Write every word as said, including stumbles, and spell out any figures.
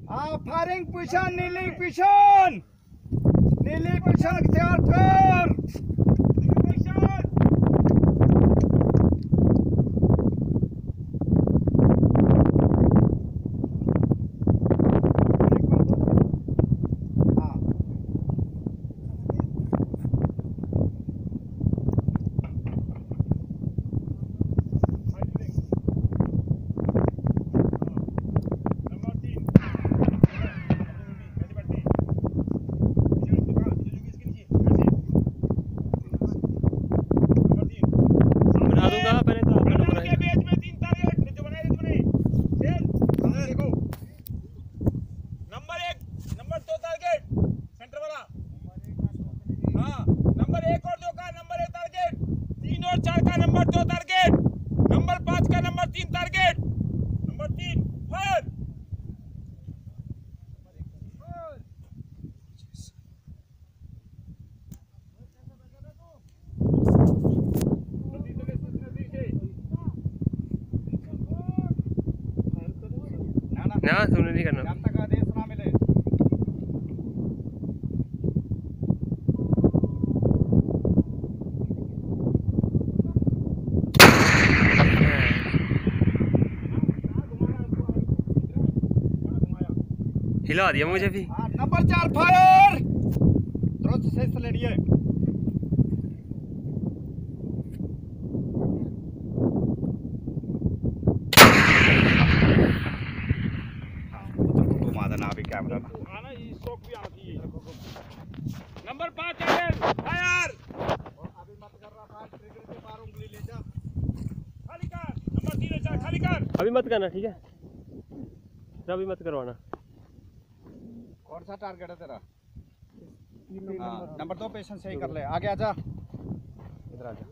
हाँ firing position, नीली position, नीली पोजीशन तैयार कर। नंबर दो टारगेट, नंबर पाँच का नंबर तीन टारगेट, नंबर तीन फायर। ना सुनने नहीं करना। जब तक आदेश ना मिले हिला दिया मुझे भी। नंबर चार फायर, तुरंत से हिस्सा ले लिए। ना भी कैमरा आना ये स्टॉक भी आती है। नंबर पाँच फायर। अभी मत कर रहा फायर, ट्रिगर के पार उंगली ले जा। खाली कर। नंबर तीन है चार, खाली कर। अभी मत करना, ठीक है? अभी मत करवाना। कौन सा टारगेट है तेरा? नंबर दो पेशेंट सही कर ले। आगे आजा, इधर आजा।